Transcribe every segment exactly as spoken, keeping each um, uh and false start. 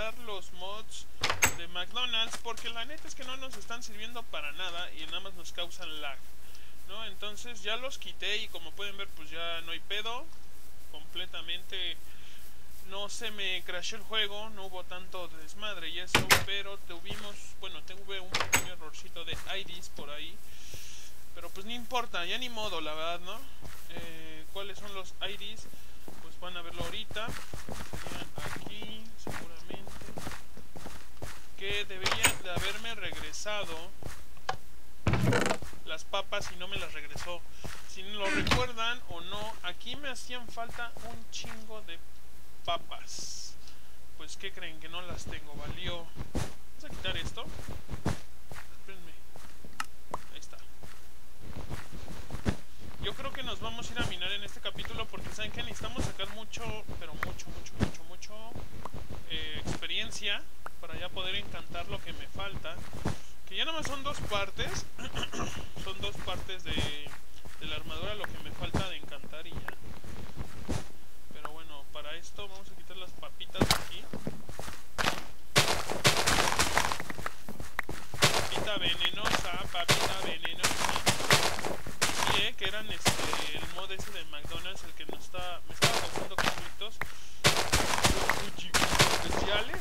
quitar los mods de McDonald's, porque la neta es que no nos están sirviendo para nada y nada más nos causan lag, ¿no? Entonces ya los quité y como pueden ver pues ya no hay pedo, completamente no se me crashó el juego, no hubo tanto desmadre y eso, pero tuvimos, bueno, tuve un pequeño errorcito de I Ds por ahí, pero pues no importa, ya ni modo, la verdad, ¿no? Eh, ¿Cuáles son los I Ds? Pues van a verlo ahorita, serían aquí, seguramente, que deberían de haberme regresado las papas y no me las regresó. Si lo recuerdan o no, aquí me hacían falta un chingo de papas. Pues ¿qué creen? Que no las tengo, valió. Vamos a quitar esto. Espérenme. Ahí está. Yo creo que nos vamos a ir a minar en este capítulo porque saben que necesitamos sacar mucho, pero mucho, mucho, mucho, mucho eh, experiencia para ya poder encantar lo que me falta. Que ya nada más son dos partes. Son dos partes de, de la armadura lo que me falta de encantar y ya. Pero bueno, para esto vamos a quitar las papitas de aquí. Papita venenosa, papita venenosa. Sí, eh, que eran este, el mod ese de McDonald's el que nos está, me estaba causando conflictos especiales.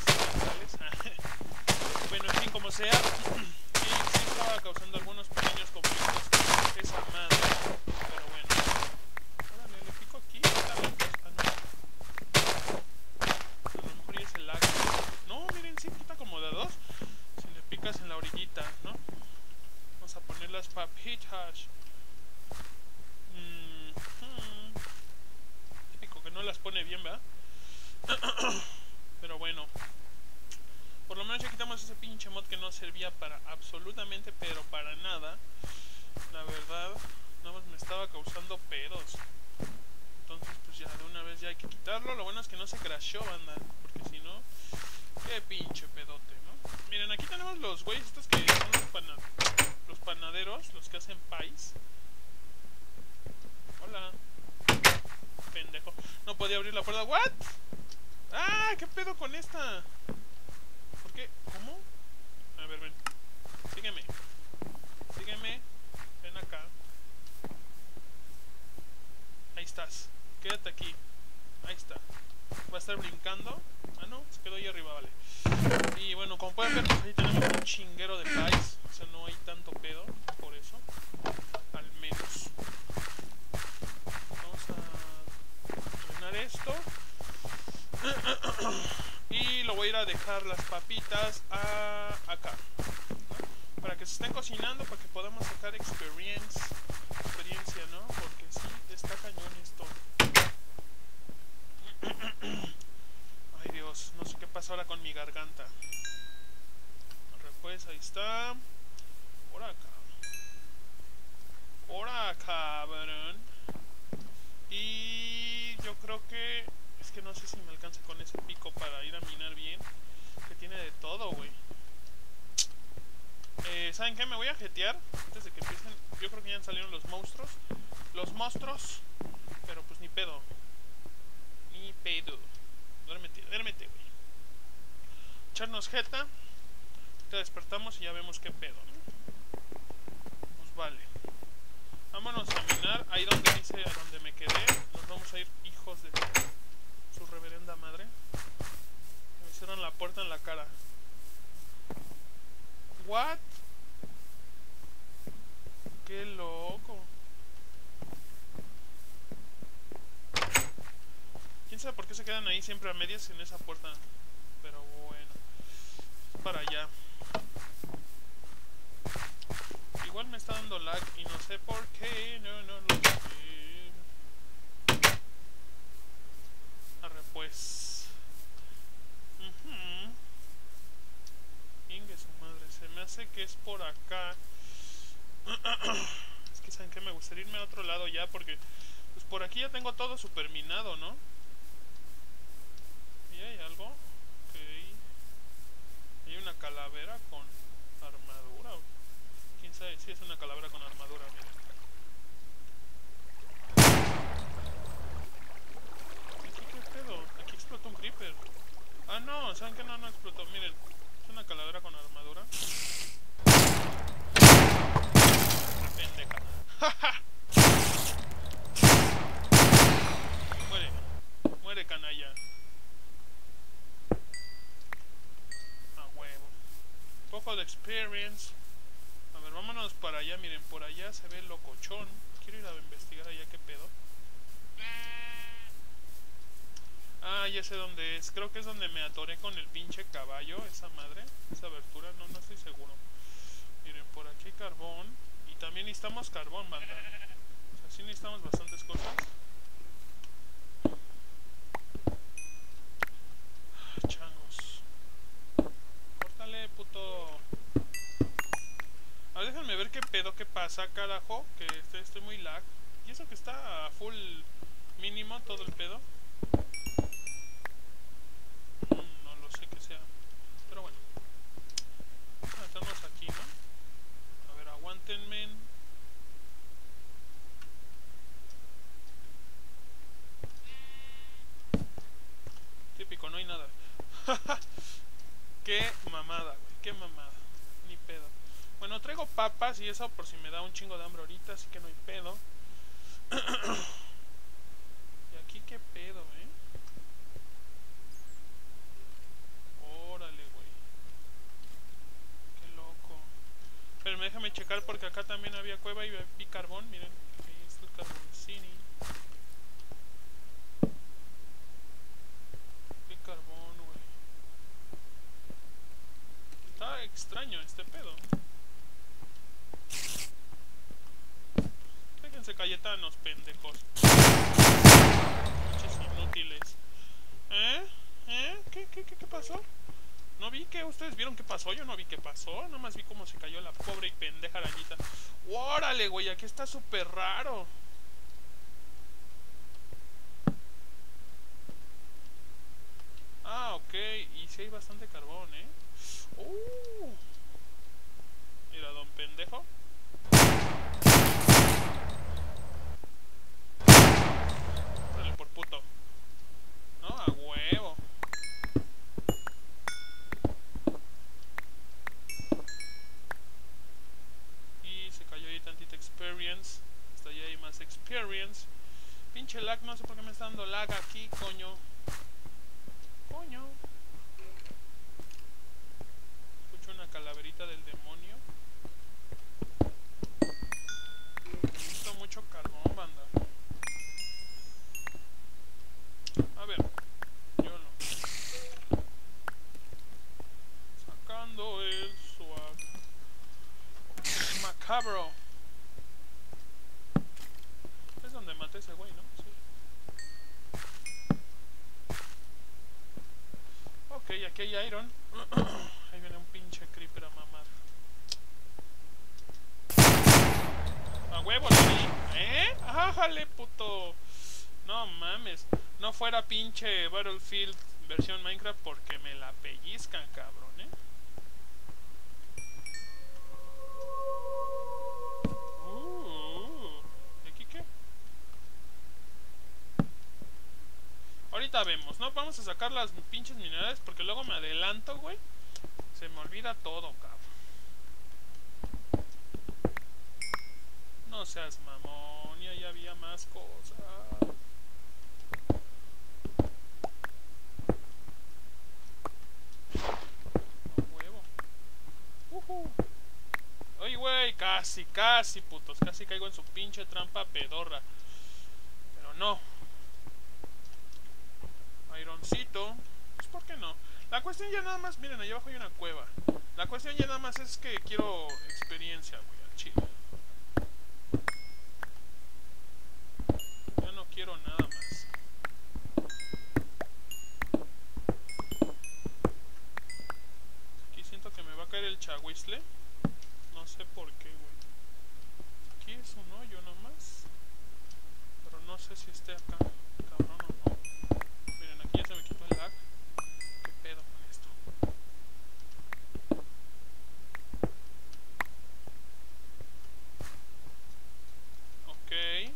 Bueno, en fin, como sea, sí, sí estaba causando algunos pequeños conflictos esa madre, pero bueno. Órale, le pico aquí, está bien. A lo mejor ya es el lag. No, miren, sí quita como de dos. Si le picas en la orillita, ¿no? Vamos a poner las papitas. Mm -hmm. Típico que no las pone bien, ¿verdad? Pero bueno. Por lo menos ya quitamos ese pinche mod que no servía para absolutamente, pero para nada. La verdad, nada más me estaba causando pedos. Entonces pues ya de una vez ya hay que quitarlo. Lo bueno es que no se crashó, banda, porque si no, qué pinche pedote, ¿no? Miren, aquí tenemos los güeyes estos que son los, pana los panaderos, los que hacen pies. Hola. Pendejo. No podía abrir la puerta. ¿What? Ah, ¿qué pedo con esta? ¿Por qué? ¿Cómo? A ver, ven. Sígueme. Sígueme. Ven acá. Ahí estás. Quédate aquí. Ahí está. Va a estar brincando. Ah, no. Se quedó ahí arriba, vale. Y bueno, como pueden ver, pues ahí tenemos un chinguero de pies. O sea, no hay tanto pedo. Por eso. Al menos. Vamos a llenar esto. Y lo voy a ir a dejar las papitas a acá, ¿no? Para que se estén cocinando, para que podamos sacar experience, experiencia, ¿no? Porque sí, está cañón esto. Ay Dios, no sé qué pasa ahora con mi garganta. Pues ahí está. Por acá. Por acá, cabrón. Y yo creo que... Es que no sé si me alcanza con ese pico para ir a minar bien. Que tiene de todo, güey. Eh, ¿Saben qué? Me voy a jetear antes de que empiecen. Yo creo que ya salieron los monstruos. Los monstruos. Pero pues ni pedo. Ni pedo. Duérmete, duérmete, güey. Echarnos jeta. Te despertamos y ya vemos qué pedo, ¿no? Pues vale. Vámonos a minar. Ahí donde dice, a donde me quedé. Nos vamos a ir, hijos de... su reverenda madre. Me hicieron la puerta en la cara. What? Qué loco. Quién sabe por qué se quedan ahí siempre a medias en esa puerta. Pero bueno, para allá. Igual me está dando lag y no sé por qué. No, no lo sé. Arre pues. Uh-huh. Ingue su madre. Se me hace que es por acá. Es que saben que me gustaría irme a otro lado ya, porque pues por aquí ya tengo todo super minado, ¿no? ¿Y hay algo? Ok. Hay una calavera con armadura. Quién sabe si es una calavera con armadura. Mira. Aquí qué pedo. Aquí explotó un creeper. Ah, no. No, ¿saben qué? No, no explotó. Miren, es una calavera con armadura. La pendeja. Muere. Muere, canalla. A huevo. Poco de experience. A ver, vámonos para allá. Miren, por allá se ve locochón. Quiero ir a investigar allá qué pedo. Ah, ya sé dónde es. Creo que es donde me atoré con el pinche caballo. Esa madre. Esa abertura. No, no estoy seguro. Miren, por aquí carbón. Y también necesitamos carbón, banda. O sea, sí necesitamos bastantes cosas. Changos. Córtale, puto. A ver, déjenme ver qué pedo, qué pasa, carajo. Que estoy, estoy muy lag. Y eso que está a full mínimo todo el pedo. Mm, no lo sé que sea. Pero bueno. Estamos aquí, ¿no? A ver, aguántenme. Típico, no hay nada. Qué mamada, güey. Qué mamada. Ni pedo. Bueno, traigo papas y eso por si me da un chingo de hambre ahorita, así que no hay pedo. Y aquí qué pedo, eh. Órale, güey. Qué loco. Pero déjame checar porque acá también había cueva y vi carbón. Miren, ahí está el carboncini. Qué carbón, güey. Está extraño este pedo. Déjense cayetanos, pendejos. Pinches inútiles. ¿Eh? ¿Eh? ¿Qué, qué, qué, qué pasó? No vi que ustedes vieron qué pasó. Yo no vi qué pasó. Nada más vi cómo se cayó la pobre y pendeja arañita. ¡Órale, güey! Aquí está súper raro. Ah, ok. Y sí hay bastante carbón, ¿eh? Uh. Mira, don pendejo. Dale por puto. No, a huevo. Y se cayó ahí tantita experience. Hasta allá hay más experience. Pinche lag, no sé por qué me está dando lag aquí, coño. Coño. Escucho una calaverita del demonio. Necesito mucho carbón, banda. A ver, yo no. Sacando el swag. Macabro. Es donde maté a ese güey, ¿no? Sí. Ok, aquí hay iron. Ahí viene un pinche creeper a mamar. A huevo, lo vi. ¿Eh? ¡Ájale, puto! No mames. No fuera pinche Battlefield versión Minecraft porque me la pellizcan, cabrón, ¿eh? Uh, ¿y aquí qué? Ahorita vemos, ¿no? Vamos a sacar las pinches minerales porque luego me adelanto, güey. Se me olvida todo, cabrón. No seas mamón, y ahí había más cosas. A huevo. Uh-huh. Oye, güey, casi, casi, putos. Casi caigo en su pinche trampa pedorra. Pero no. Ironcito. Pues, ¿por qué no? La cuestión ya nada más, miren, allá abajo hay una cueva. La cuestión ya nada más es que quiero experiencia, güey, al chile. Ya no quiero nada más. Aquí siento que me va a caer el chahuizle. No sé por qué, güey. Aquí es un hoyo nomás. Pero no sé si esté acá, cabrón o no. Miren, aquí ya se me quitó el lag. ¿Qué pedo con esto? Ok.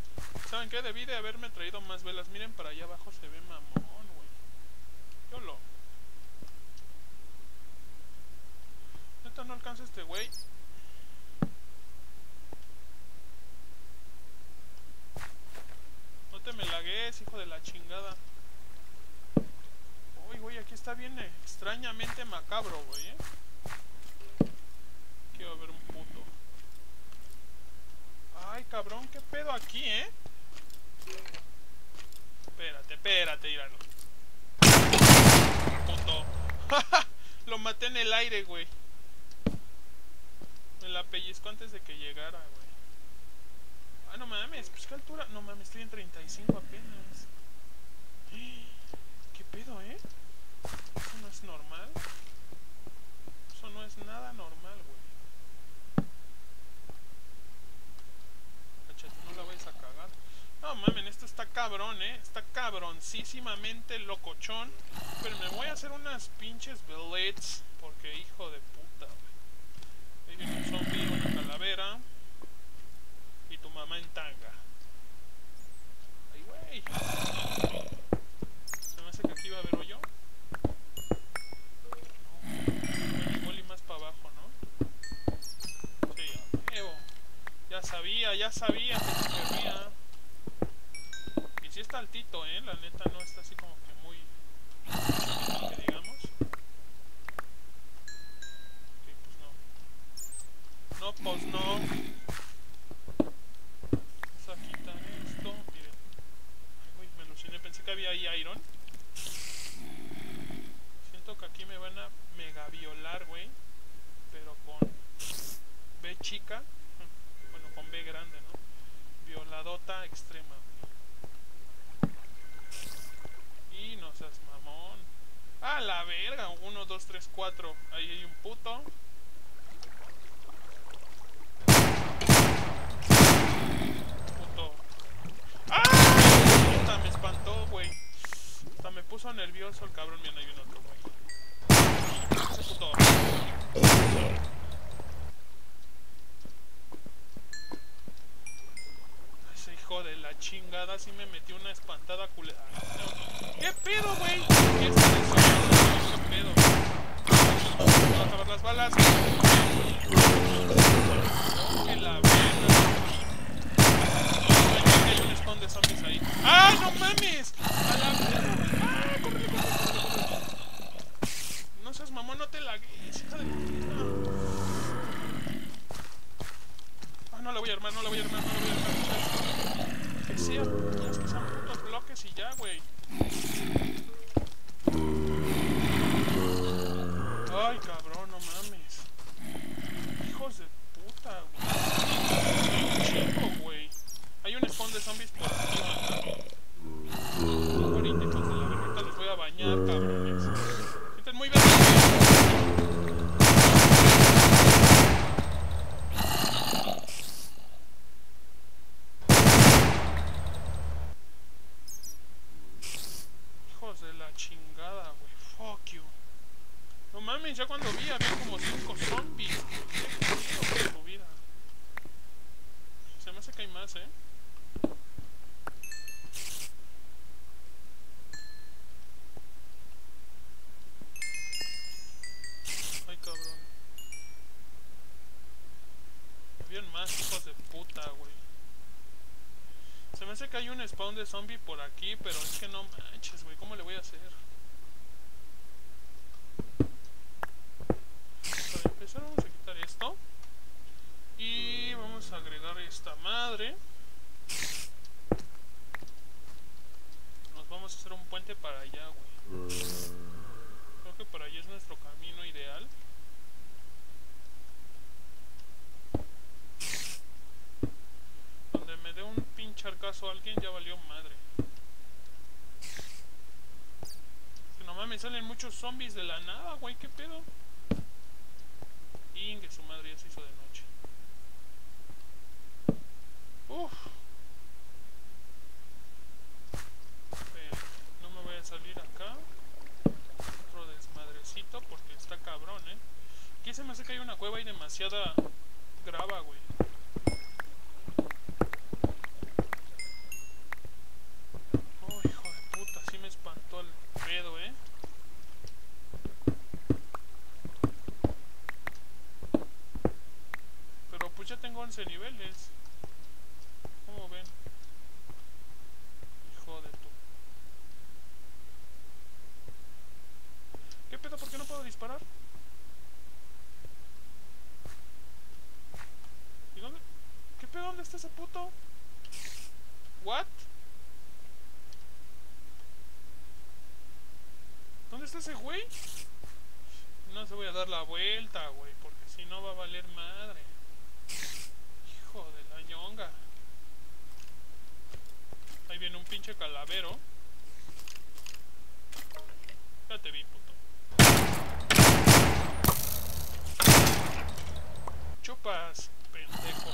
¿Saben qué? Debí de haberme traído más velas. Miren, para allá abajo se ve mamón, güey. Yo lo... la chingada. Uy, güey, aquí está bien extrañamente macabro, güey, eh. Quiero ver un puto. Ay, cabrón, qué pedo aquí, eh. Espérate, espérate, míralo. Puto. Lo maté en el aire, güey. Me la pellizco antes de que llegara, güey. Ah, no mames, pues qué altura. No mames, estoy en treinta y cinco apenas. ¿Qué pedo, eh? Eso no es normal. Eso no es nada normal, güey. Cachate, no la vayas a cagar. No mames, esto está cabrón, eh. Está cabroncísimamente locochón. Pero me voy a hacer unas pinches bellets. Porque hijo de puta, güey. Ahí viene un zombie, una calavera. Y tu mamá en tanga. Ay, güey. Se me hace que aquí va a haber hoyo. No, igual y más para abajo, ¿no? Sí, a huevo. Ya sabía, ya sabía que se perdía. Y sí está altito, eh. La neta no está así como que muy... que digamos. Ok, pues no. No, pues no. Pensé que había ahí iron. Siento que aquí me van a mega violar, güey. Pero con B chica. Bueno, con B grande, ¿no? Violadota extrema, güey. Y no seas mamón. ¡Ah, la verga! uno, dos, tres, cuatro. Ahí hay un puto. Puto. ¡Ah! Me espantó, güey. Hasta me puso nervioso el cabrón. Mira, hay un otro, güey. Ese puto. Ese hijo de la chingada sí me metió una espantada culera. ¿Qué pedo, güey? ¿Qué es eso? ¿Qué pedo? Vamos a acabar las balas. Oh, que la verga. Hay un spawn de zombies ahí. ¡Ah, no mames! ¡A la verga, güey! ¡Ah, córrele, córrele, córrele! No seas mamón, no te lagues, hija de puta. Ah, no la voy a armar, no la voy a armar, no la voy a armar. Que sea, putas, que sean putos bloques y ya, güey. Ay, cabrón, no mames. Hijos de puta, güey. Chico, güey. Hay un spawn de zombies por aquí, ¿no? Ahorita, hijos de la verga, los voy a bañar, cabrones. Sienten muy bien. Hijos de la chingada, güey. Fuck you. No mames, ya cuando vi había como cinco zombies. Qué jodido por tu vida. Se me hace que hay más, eh. Ay, cabrón. Habían más, hijos de puta, güey. Se me hace que hay un spawn de zombie por aquí, pero es que no manches, güey. ¿Cómo le voy a hacer? Para empezar vamos a quitar esto. Y vamos a agregar esta madre. Nos vamos a hacer un puente para allá, güey. Creo que para allá es nuestro camino ideal. Donde me dé un pinche arcazo a alguien ya valió madre. Que no mames, salen muchos zombies de la nada, güey. ¿Qué pedo? Ingue su madre, ya se hizo de noche. Uff. No me voy a salir acá. Otro desmadrecito porque está cabrón, eh. Aquí se me hace que hay una cueva y demasiada grava, güey. Oh, hijo de puta, sí me espantó el pedo, eh. Pero pues ya tengo once niveles. ¿Cómo ven? Hijo de tu está ese puto? ¿What? ¿Dónde está ese güey? No se voy a dar la vuelta, güey, porque si no va a valer madre. Hijo de la ñonga. Ahí viene un pinche calavero. Ya te vi, puto. Chupas, pendejo.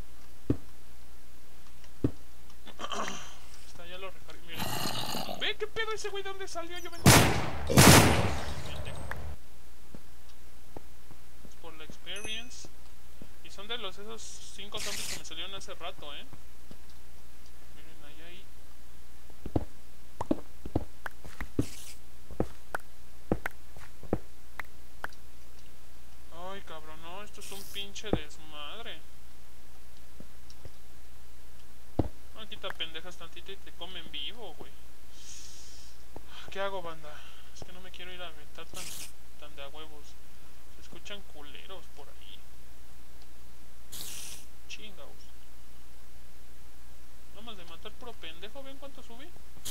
Está, ya lo recargué, mira. Ve, qué pedo ese güey, ¿de dónde salió? Yo vengo. Pendejo. Es por la experience. Y son de los esos cinco zombies que me salieron hace rato, eh. Miren, ahí hay. Ay, cabrón, no, esto es un pinche desmadre. No, quita pendejas tantito y te comen vivo, güey. ¿Qué hago, banda? Es que no me quiero ir a aventar tan, tan de a huevos. Se escuchan culeros por ahí. Chingaos. Nomás de matar puro pendejo, ¿ven cuánto subí?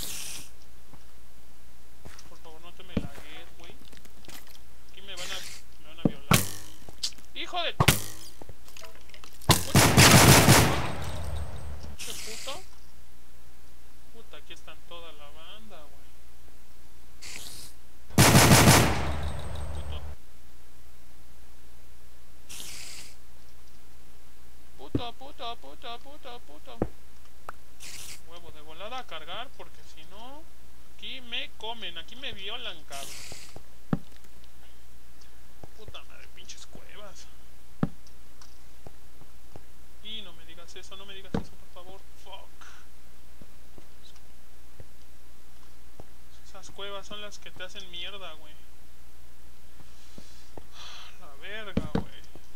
Por favor, no te me lagues, güey. Aquí me van a, me van a violar. ¡Hijo de tu! ¿Qué puto? Puta, aquí están toda la banda, güey. Puto. Puto, puto, puto, puto, puto. Huevo de volada a cargar, porque si no, aquí me comen, aquí me violan, cabrón. Puta madre, pinches cuevas. Y no me digas eso, no me digas eso, por favor. Fuck. Esas cuevas son las que te hacen mierda, güey. La verga, güey.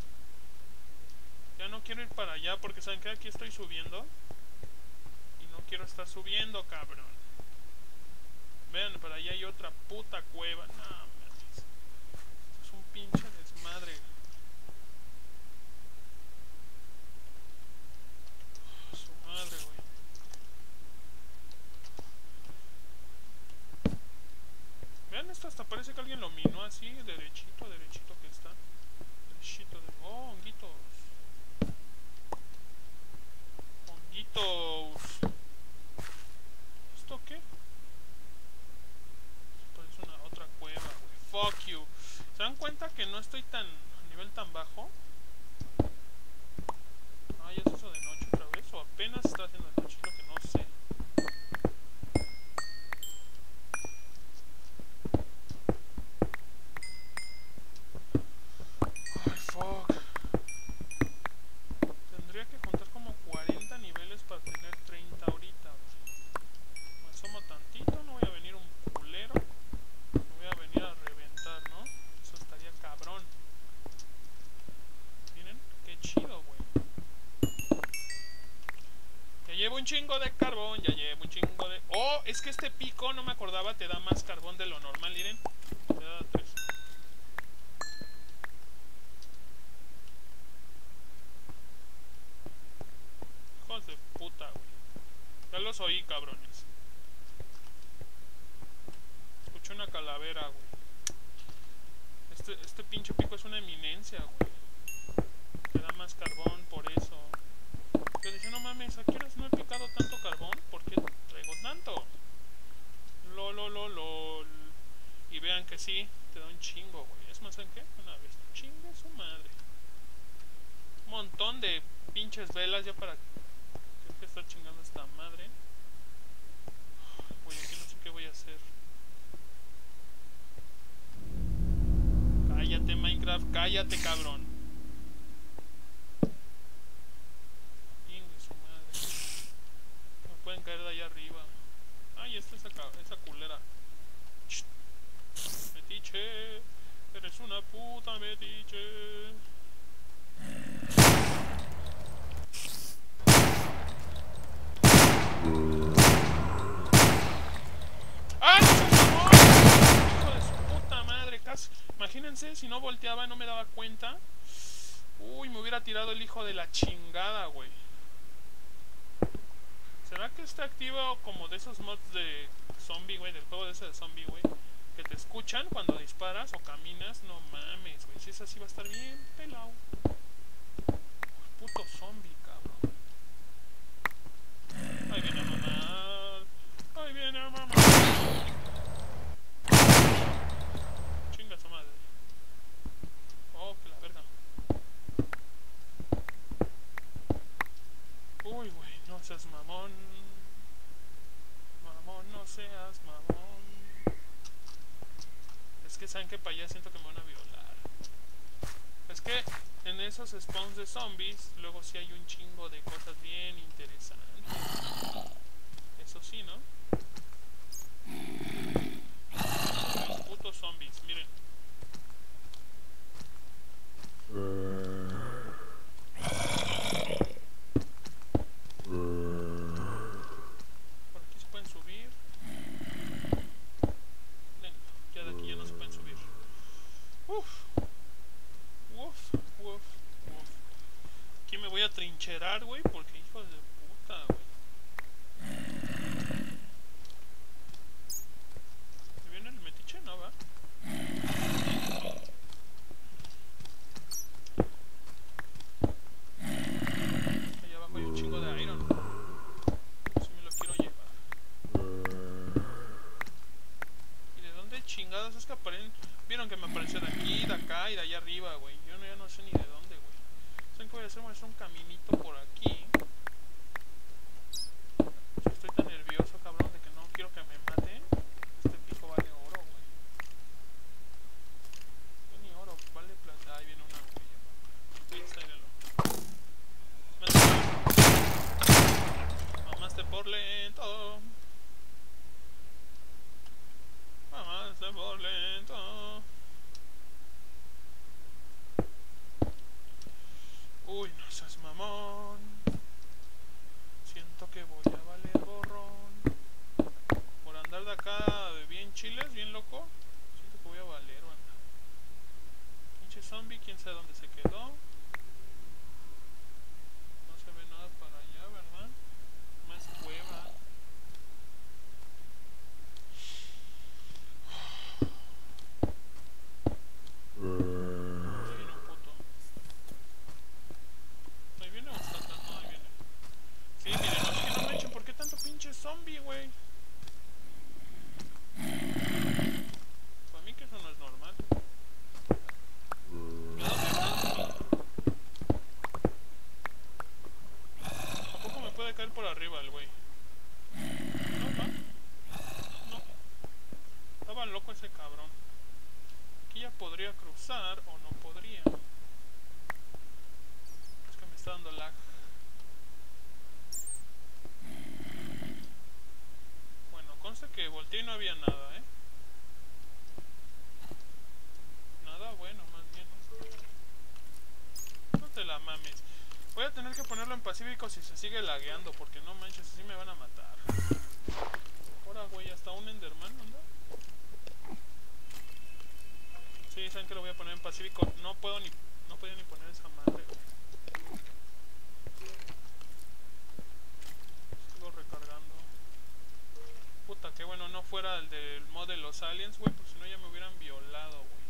Ya no quiero ir para allá porque saben que aquí estoy subiendo. Y no quiero estar subiendo, cabrón. Vean, para allá hay otra puta cueva. No, mames. Esto es un pinche desmadre. Oh, su madre, güey. Vean esto, hasta parece que alguien lo minó así, derechito, derechito que está. Derechito de... Oh, honguitos. Honguitos. ¿Esto qué? Esto es una otra cueva, güey. Fuck you. ¿Se dan cuenta que no estoy tan a nivel tan bajo? Ah, ya se hizo de noche otra vez. O apenas está haciendo de noche, lo que no sé. Ay, fuck. Tendría que juntar como cuarenta niveles para tener treinta ahorita. Me asomo tantito, no voy a venir un culero. Me voy a venir a reventar, ¿no? Eso estaría cabrón. ¿Miren? Qué chido, güey. Ya llevo un chingo de carbón, ya llevo un chingo de... Oh, es que este pico, no me acordaba, te da más carbón de lo normal, miren. Te da tres. Hijos de puta, güey. Ya los oí, cabrones. Escucho una calavera, güey. Este, este pinche pico es una eminencia, güey. Te da más carbón por eso. Yo dije, no mames, ¿a qué horas no he picado tanto carbón? ¿Por qué traigo tanto? Lol, lol, lol, lol. Y vean que sí, te da un chingo, güey. Es más, ¿en qué? Una vez. Chingue su madre. Un montón de pinches velas ya para... Tengo que estar chingando esta madre. Güey, aquí no sé qué voy a hacer. Cállate, Minecraft, cállate, cabrón. Chingue su madre. Me pueden caer de allá arriba. Ay, esta es esa, esa culera. Shh. Metiche. Eres una puta metiche. ¡Ah, no se mamó! Hijo de su puta madre. Casi. Imagínense si no volteaba, no me daba cuenta. Uy, me hubiera tirado el hijo de la chingada, güey. ¿Será que está activo como de esos mods de zombie, güey? Del juego de ese de zombie, güey. Que te escuchan cuando disparas o caminas. No mames, güey. Si es así va a estar bien pelado. Puto zombie, cabrón. Ahí viene a mamar. Ahí viene a mamar. Chinga su madre. Oh, que la verga. Uy, güey, no seas mamón. Mamón, no seas mamón. Es que saben que para allá siento que me van a violar. Es que en esos spawns de zombies, luego sí hay un chingo de cosas bien interesantes. Eso sí, ¿no? Los putos zombies, miren. Por aquí se pueden subir. Ya de aquí ya no se pueden subir. Uf. Uf, uf, uf. Aquí me voy a trincherar, güey, porque hijos de puta, güey. ¿Me viene el metiche? No, va. Allá abajo hay un chingo de iron. Si me lo quiero llevar. ¿Y de dónde chingados es que aparecen? Vieron que me apareció de aquí, de acá y de allá arriba, güey. Yo no, ya no sé ni de dónde, güey. ¿Saben qué voy a hacer? Voy a hacer un caminito por aquí. Estoy tan nervioso, cabrón, de que no quiero que me maten. Este pico vale oro, güey. No ni oro, vale plata. Ahí viene una, güey. Ahí está, míralo. Mamaste por lento. Mamaste por lento. Uy, no seas mamón. Siento que voy a valer borrón. Por andar de acá de bien chiles, bien loco. Siento que voy a valer, banda. Pinche zombie, quién sabe dónde se quedó. No se ve nada para allá, ¿verdad? Más cueva. Ahí viene un puto. Ahí viene o está atrás, no, ahí viene. Sí, miren, no, que no me echen, ¿por qué tanto pinche zombie, güey? Para mí que eso no es normal. ¿A poco me puede caer por arriba el güey? No, va. No. Estaba loco ese cabrón. Aquí ya podría cruzar o no podría. Es que me está dando lag. Bueno, consta que volteé y no había nada, ¿eh? Nada bueno, más bien. No te la mames. Voy a tener que ponerlo en pacífico si se sigue lagueando, porque no manches, así me van a matar. Ahora, güey, hasta un Enderman, ¿anda? Sí, saben que lo voy a poner en pacífico. No puedo ni, no podía ni poner esa madre, güey. Sigo recargando. Puta, que bueno, no fuera el del mod de los aliens, güey, pues si no ya me hubieran violado, güey.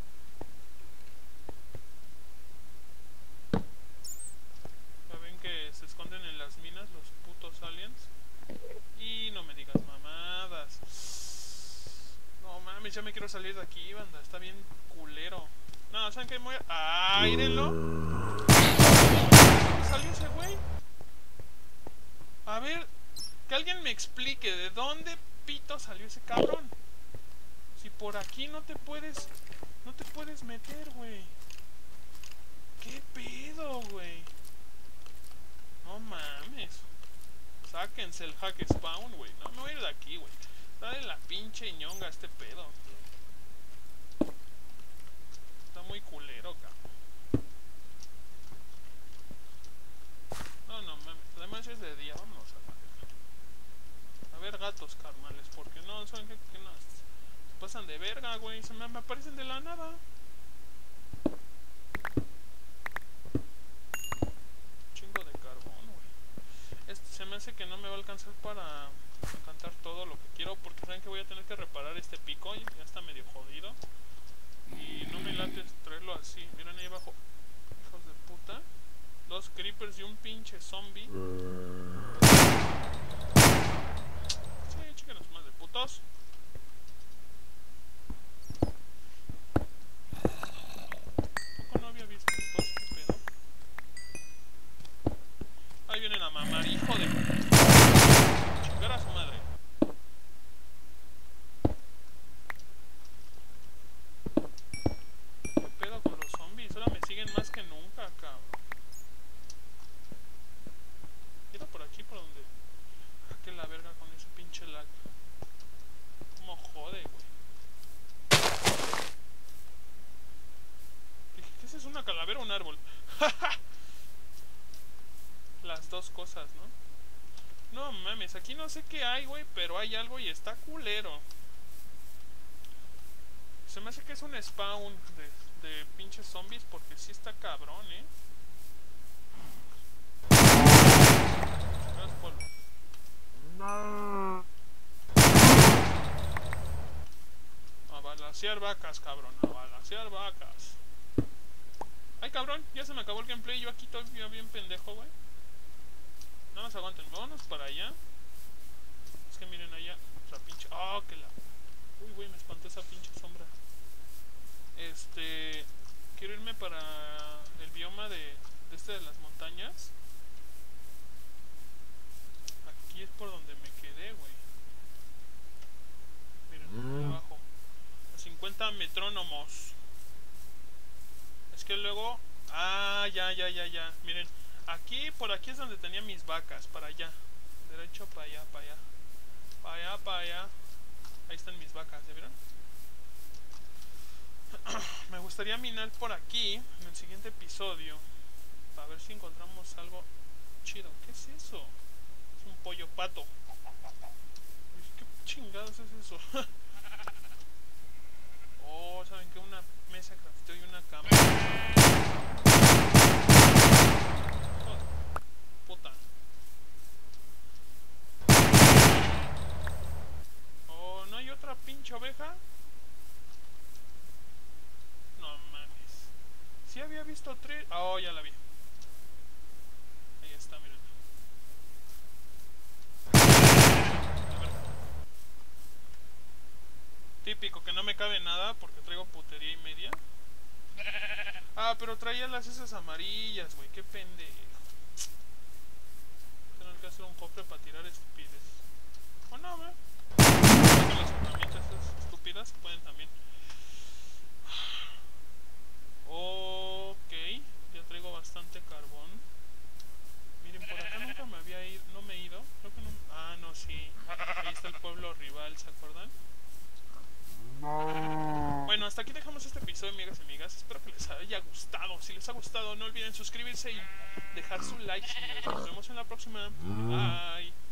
Ya ven que se esconden en las minas los putos aliens. Y no me digas mamadas. No mames, ya me quiero salir de aquí, banda. Está bien culero. No, ¿saben qué? Me voy a... ¡Ah, írenlo! ¿Cómo salió ese güey? A ver, que alguien me explique de dónde pito salió ese cabrón. Si por aquí no te puedes... No te puedes meter, güey. ¿Qué pedo, güey? No mames. Sáquense el hack spawn, güey. No me voy a ir de aquí, güey. Dale la pinche ñonga a este pedo. Está muy culero, cabrón. No, no mames. Además es de día. Vámonos a la verga. A ver, gatos, carnales. Porque no, ¿saben qué? Que no. Se pasan de verga, güey. Se me, me aparecen de la nada. Chingo de carbón, güey. Este se me hace que no me va a alcanzar para encantar todo lo que quiero, porque saben que voy a tener que reparar este pico, ya está medio jodido. Y no me late traerlo así. Miren ahí abajo, hijos de puta. Dos creepers y un pinche zombie. Sí, chíquenos más de putos. ¿Poco no había visto estos? ¿Qué pedo? Ahí vienen a mamar, hijo de... chingar a su madre. ¿Qué pedo con los zombies? Ahora me siguen más que nunca, cabrón. Mira por aquí, por donde... Ah, que la verga con ese pinche lag. Cómo jode, güey. Dije, ¿qué es eso? ¿Una calavera o un árbol? Las dos cosas, ¿no? No mames, aquí no sé qué hay, güey, pero hay algo y está culero. Se me hace que es un spawn de, de pinches zombies porque sí está cabrón, ¿eh? Gracias, Polo. No. A balasear vacas, cabrón, a balasear vacas. Ay, cabrón, ya se me acabó el gameplay. Yo aquí todavía bien pendejo, güey. No nos aguanten, vámonos para allá. Es que miren allá, otra pinche... ¡Oh, que la... Uy, güey, me espantó esa pinche sombra. Este... Quiero irme para el bioma de, de este de las montañas. Aquí es por donde me quedé, güey. Miren, mm. abajo. A cincuenta metrónomos. Es que luego... Ah, ya, ya, ya, ya. Miren. Aquí, por aquí es donde tenía mis vacas, para allá. Derecho, para allá, para allá. Para allá, para allá. Ahí están mis vacas, ¿ya vieron? Me gustaría minar por aquí, en el siguiente episodio. Para ver si encontramos algo chido. ¿Qué es eso? Es un pollo pato. ¿Qué chingados es eso? Oh, ¿saben qué? Una mesa crafteo y una cama. Puta. Oh, ¿no hay otra pinche oveja? No mames. Sí había visto tres. Oh, ya la vi. Ahí está, miren. A ver. Típico, que no me cabe nada porque traigo putería y media. Ah, pero traía las esas amarillas, güey. Qué pendejo. Tengo que hacer un cofre para tirar estupidez. O no, ¿verdad? Las herramientas estúpidas pueden también. Ok, ya traigo bastante carbón. Miren, por acá nunca me había ido. No me he ido. Creo que no. Ah, no, sí. Ahí está el pueblo rival, ¿se acuerdan? Bueno, hasta aquí dejamos este episodio, amigas y amigas. Espero que les haya gustado. Si les ha gustado, no olviden suscribirse y dejar su like, señores. Nos vemos en la próxima. Bye.